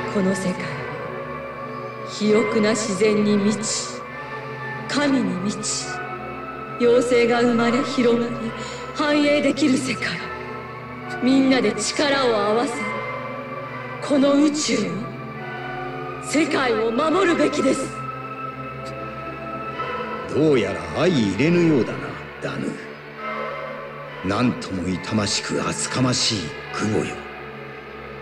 この世界は肥沃な自然に満ち、神に満ち、妖精が生まれ広がり繁栄できる世界。みんなで力を合わせ、この宇宙を、世界を守るべきです。 どうやら相入れぬようだな、ダヌ。なんとも痛ましく厚かましいクボよ。